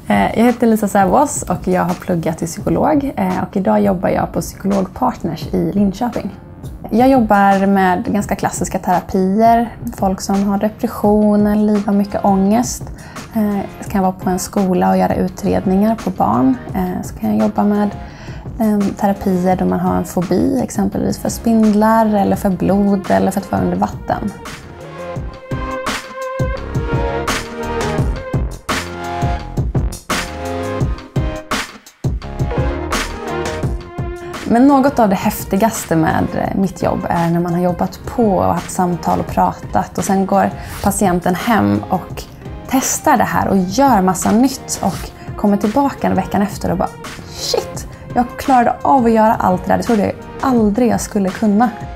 Jag heter Lisa Sävås och jag har pluggat till psykolog och idag jobbar jag på Psykologpartners i Linköping. Jag jobbar med ganska klassiska terapier, folk som har depression eller lider av mycket ångest. Så kan jag vara på en skola och göra utredningar på barn. Så kan jag jobba med terapier då man har en fobi, exempelvis för spindlar eller för blod eller för att vara under vatten. Men något av det häftigaste med mitt jobb är när man har jobbat på och haft samtal och pratat och sen går patienten hem och testar det här och gör massa nytt och kommer tillbaka en veckan efter och bara shit, jag klarade av att göra allt det där, det trodde jag aldrig jag skulle kunna.